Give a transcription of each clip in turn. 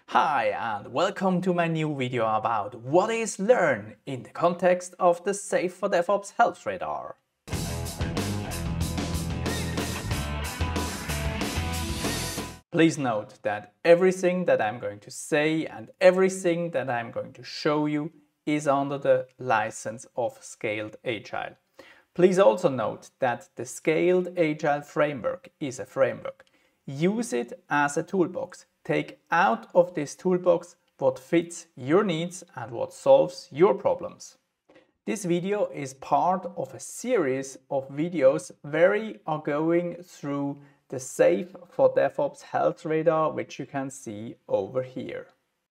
Hi and welcome to my new video about what is Learn in the context of the Safe for DevOps Health Radar. Please note that everything that I'm going to say and everything that I'm going to show you is under the license of Scaled Agile. Please also note that the Scaled Agile framework is a framework. Use it as a toolbox. Take out of this toolbox what fits your needs and what solves your problems. This video is part of a series of videos where we are going through the Safe for DevOps Health Radar, which you can see over here.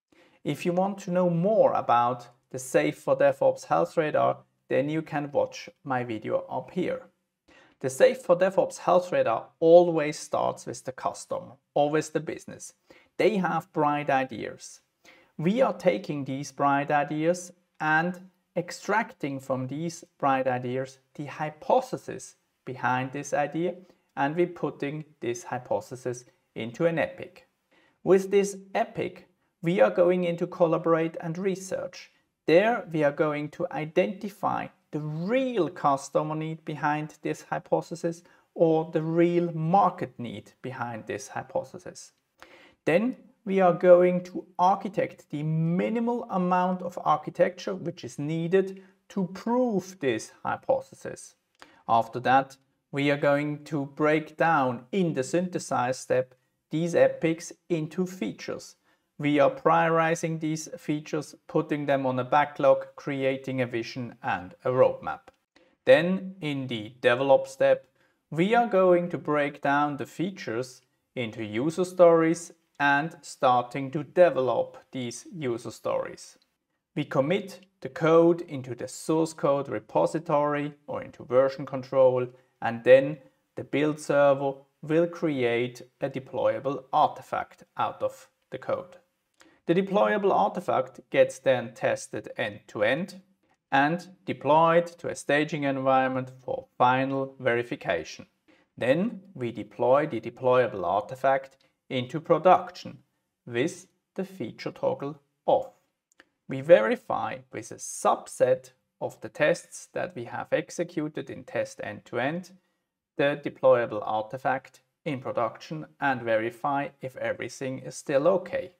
If you want to know more about the Safe for DevOps Health Radar, then you can watch my video up here. The Safe for DevOps Health Radar always starts with the customer, always the business. They have bright ideas. We are taking these bright ideas and extracting from these bright ideas the hypothesis behind this idea, and we're putting this hypothesis into an epic. With this epic, we are going into collaborate and research. There we are going to identify the real customer need behind this hypothesis or the real market need behind this hypothesis. Then we are going to architect the minimal amount of architecture which is needed to prove this hypothesis. After that, we are going to break down in the synthesize step these epics into features. We are prioritizing these features, putting them on a backlog, creating a vision and a roadmap. Then in the develop step, we are going to break down the features into user stories and starting to develop these user stories. We commit the code into the source code repository or into version control, and then the build server will create a deployable artifact out of the code. The deployable artifact gets then tested end-to-end and deployed to a staging environment for final verification. Then we deploy the deployable artifact into production with the feature toggle off. We verify with a subset of the tests that we have executed in test end-to-end the deployable artifact in production and verify if everything is still okay.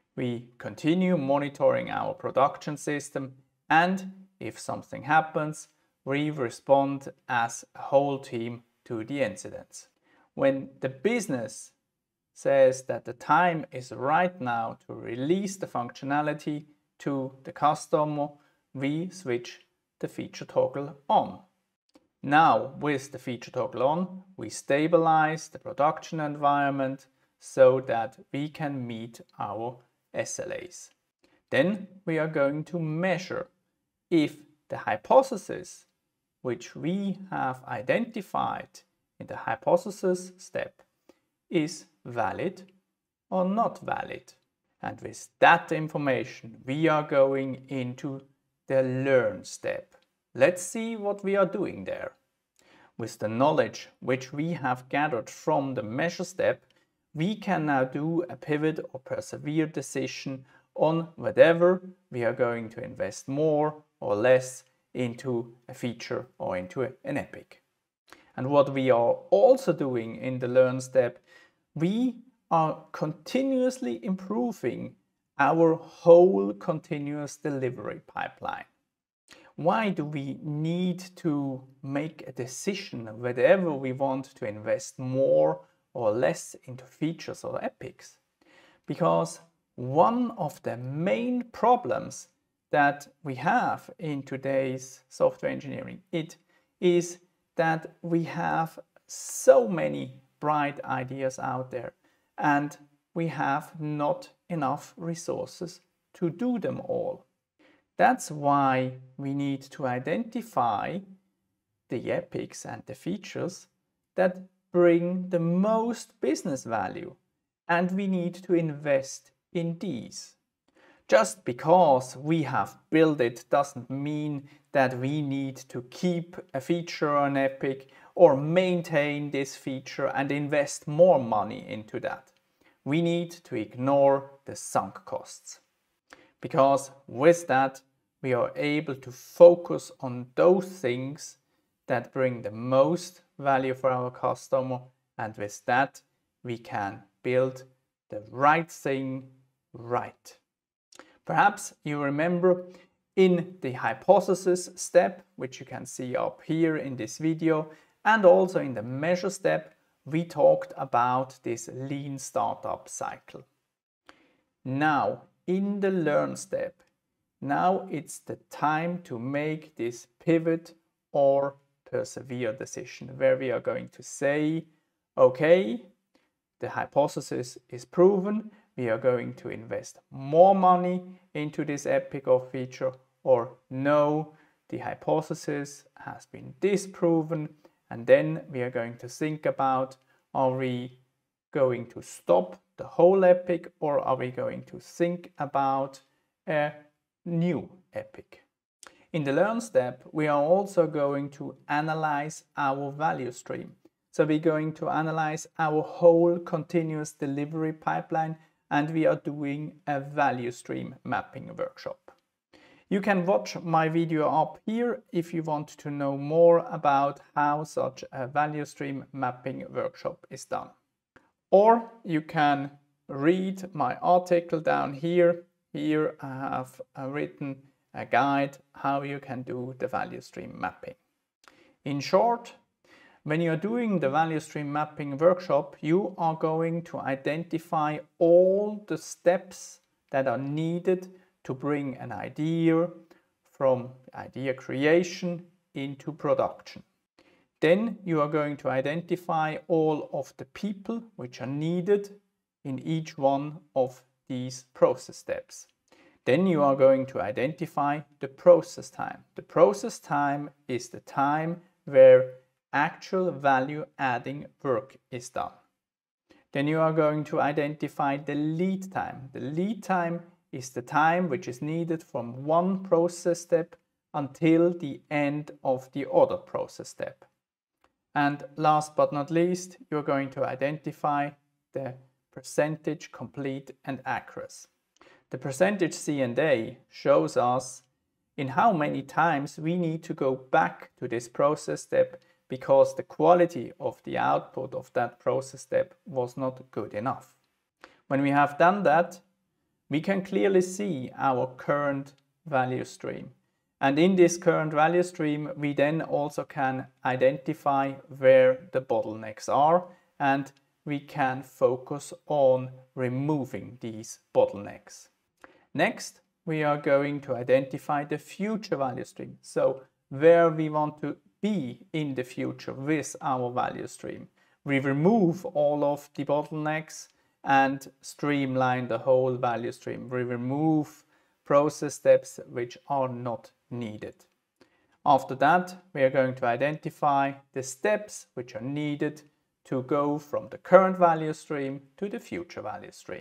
We continue monitoring our production system, and if something happens, we respond as a whole team to the incidents. When the business says that the time is right now to release the functionality to the customer, we switch the feature toggle on. Now, with the feature toggle on, we stabilize the production environment so that we can meet our SLAs. Then we are going to measure if the hypothesis which we have identified in the hypothesis step is valid or not valid. And with that information, we are going into the learn step. Let's see what we are doing there. With the knowledge which we have gathered from the measure step, we can now do a pivot or persevere decision on whether we are going to invest more or less into a feature or into an epic. And what we are also doing in the learn step, we are continuously improving our whole continuous delivery pipeline. Why do we need to make a decision whether we want to invest more or less into features or epics? Because one of the main problems that we have in today's software engineering, it is that we have so many bright ideas out there and we have not enough resources to do them all. That's why we need to identify the epics and the features that bring the most business value, and we need to invest in these. Just because we have built it doesn't mean that we need to keep a feature or an epic or maintain this feature and invest more money into that. we need to ignore the sunk costs. Because with that, we are able to focus on those things that bring the most value for our customer, and with that, we can build the right thing right. Perhaps you remember in the hypothesis step, which you can see up here in this video, and also in the measure step, we talked about this lean startup cycle. Now, in the learn step, now it's the time to make this pivot or persevere decision, where we are going to say, okay, the hypothesis is proven, we are going to invest more money into this epic or feature, or no, the hypothesis has been disproven, and then we are going to think about, are we going to stop the whole epic, or are we going to think about a new epic? In the learn step, we are also going to analyze our value stream. So we're going to analyze our whole continuous delivery pipeline, and we are doing a value stream mapping workshop. You can watch my video up here if you want to know more about how such a value stream mapping workshop is done. Or you can read my article down here. Here I have written a guide how you can do the value stream mapping. In short, when you are doing the value stream mapping workshop, you are going to identify all the steps that are needed to bring an idea from idea creation into production. Then you are going to identify all of the people which are needed in each one of these process steps. Then you are going to identify the process time. The process time is the time where actual value adding work is done. Then you are going to identify the lead time. The lead time is the time which is needed from one process step until the end of the other process step. And last but not least, you're going to identify the percentage complete and accurate. The percentage C&A shows us in how many times we need to go back to this process step because the quality of the output of that process step was not good enough. When we have done that, we can clearly see our current value stream. And in this current value stream, we then also can identify where the bottlenecks are, and we can focus on removing these bottlenecks. Next, we are going to identify the future value stream. So where we want to be in the future with our value stream. We remove all of the bottlenecks and streamline the whole value stream. We remove process steps which are not needed. After that, we are going to identify the steps which are needed to go from the current value stream to the future value stream.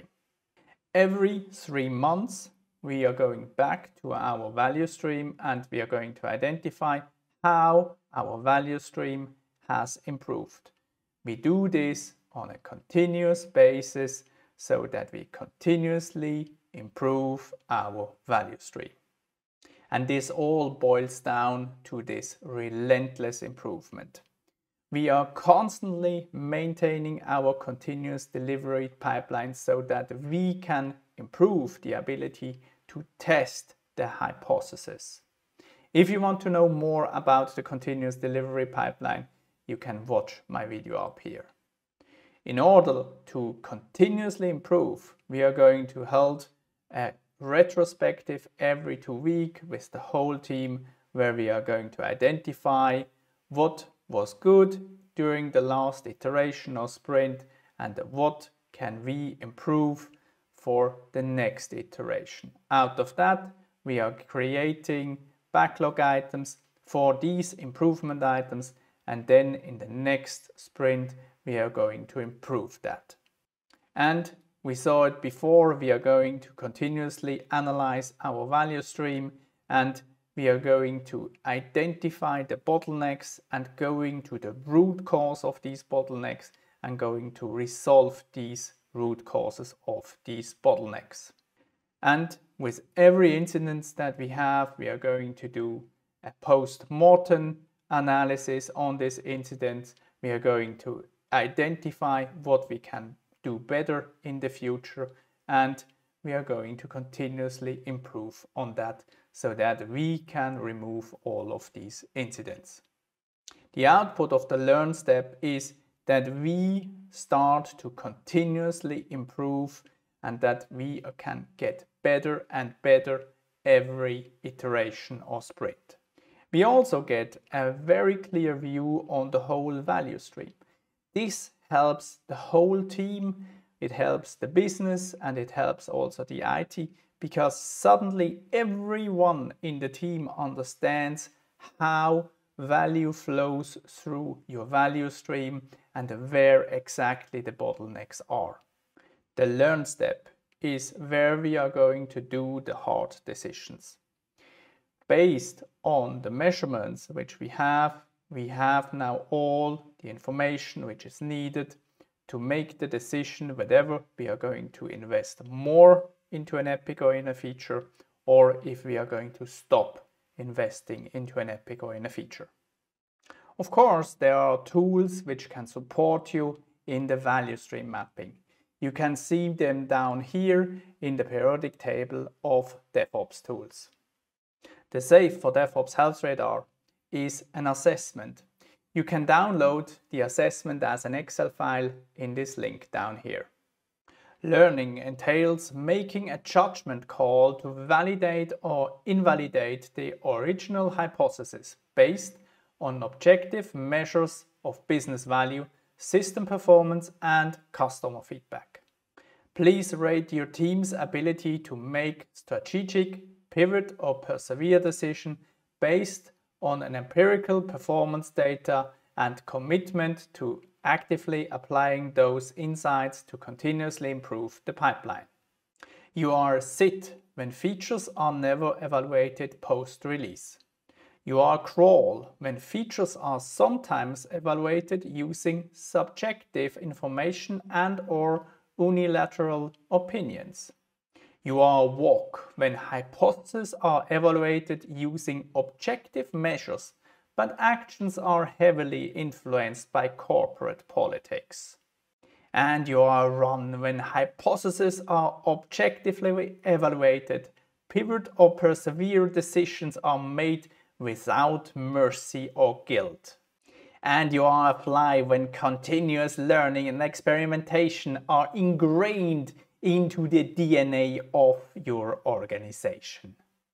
Every 3 months, we are going back to our value stream and we are going to identify how our value stream has improved. We do this on a continuous basis so that we continuously improve our value stream. And this all boils down to this relentless improvement. We are constantly maintaining our continuous delivery pipeline so that we can improve the ability to test the hypothesis. If you want to know more about the continuous delivery pipeline, you can watch my video up here. In order to continuously improve, we are going to hold a retrospective every 2 weeks with the whole team, where we are going to identify what was good during the last iteration or sprint and what can we improve for the next iteration. Out of that, we are creating backlog items for these improvement items, and then in the next sprint we are going to improve that. And we saw it before, we are going to continuously analyze our value stream, and we are going to identify the bottlenecks and going to the root cause of these bottlenecks and going to resolve these root causes of these bottlenecks. And with every incident that we have, we are going to do a post-mortem analysis on this incident. We are going to identify what we can do better in the future, and we are going to continuously improve on that so that we can remove all of these incidents. The output of the learn step is that we start to continuously improve and that we can get better and better every iteration or sprint. We also get a very clear view on the whole value stream. This helps the whole team, it helps the business, and it helps also the IT, because suddenly everyone in the team understands how value flows through your value stream and where exactly the bottlenecks are. The learn step is where we are going to do the hard decisions. Based on the measurements which we have now all the information which is needed to make the decision whether we are going to invest more into an epic or in a feature, or if we are going to stop investing into an epic or in a feature. Of course, there are tools which can support you in the value stream mapping. You can see them down here in the periodic table of DevOps tools. The SAFe for DevOps Health Radar is an assessment. You can download the assessment as an Excel file in this link down here. Learning entails making a judgment call to validate or invalidate the original hypothesis based on objective measures of business value, system performance, and customer feedback. Please rate your team's ability to make strategic, pivot, or persevere decision based on an empirical performance data and commitment to actively applying those insights to continuously improve the pipeline. You are SIT when features are never evaluated post-release. You are crawl when features are sometimes evaluated using subjective information and/or unilateral opinions. You are walk when hypotheses are evaluated using objective measures, but actions are heavily influenced by corporate politics. And you are run when hypotheses are objectively evaluated, pivot or persevere decisions are made without mercy or guilt. And you are apply when continuous learning and experimentation are ingrained into the DNA of your organization.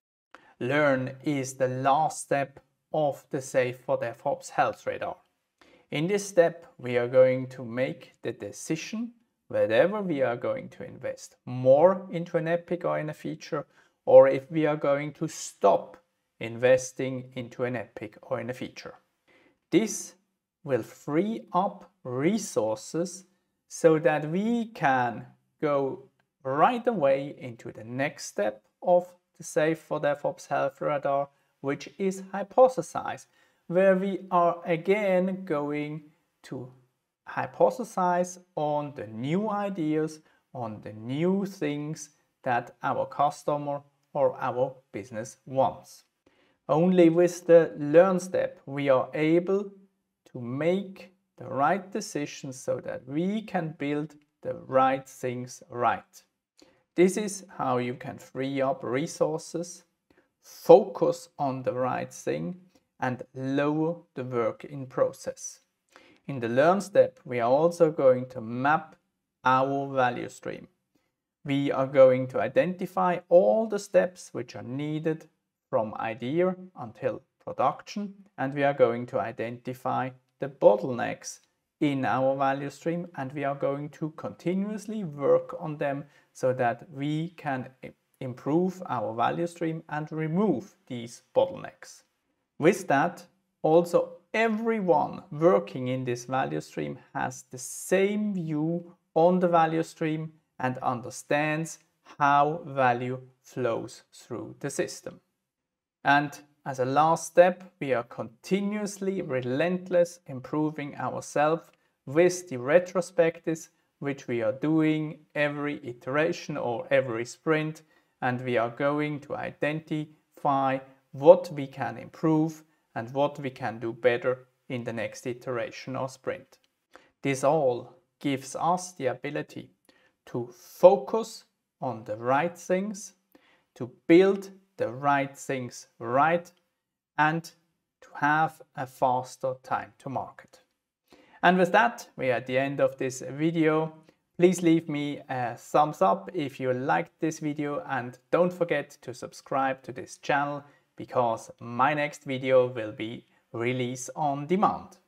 Learn is the last step of the SAFe for DevOps Health Radar. In this step, we are going to make the decision whether we are going to invest more into an epic or in a feature, or if we are going to stop investing into an epic or in a feature. This will free up resources so that we can go right away into the next step of the SAFe for DevOps Health Radar, which is hypothesize, where we are again going to hypothesize on the new ideas, on the new things that our customer or our business wants. Only with the learn step we are able to make the right decisions so that we can build the right things right. This is how you can free up resources, focus on the right thing, and lower the work in process. In the learn step, we are also going to map our value stream. We are going to identify all the steps which are needed from idea until production, and we are going to identify the bottlenecks in our value stream, and we are going to continuously work on them so that we can improve our value stream and remove these bottlenecks. With that, also everyone working in this value stream has the same view on the value stream and understands how value flows through the system. And as a last step, we are continuously relentless improving ourselves with the retrospectives, which we are doing every iteration or every sprint, and we are going to identify what we can improve and what we can do better in the next iteration or sprint. This all gives us the ability to focus on the right things, to build the right things right, and to have a faster time to market. And with that, we are at the end of this video. Please leave me a thumbs up if you liked this video, and don't forget to subscribe to this channel because my next video will be release on demand.